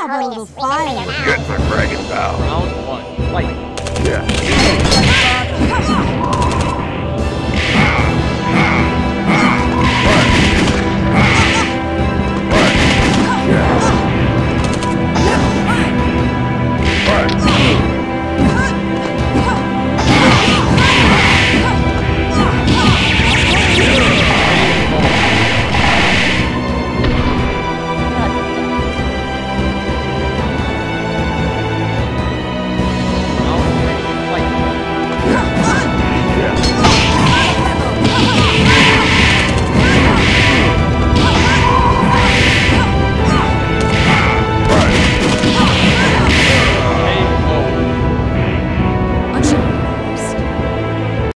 have a little fire. Get my dragon bow. Round one, fight. Yeah.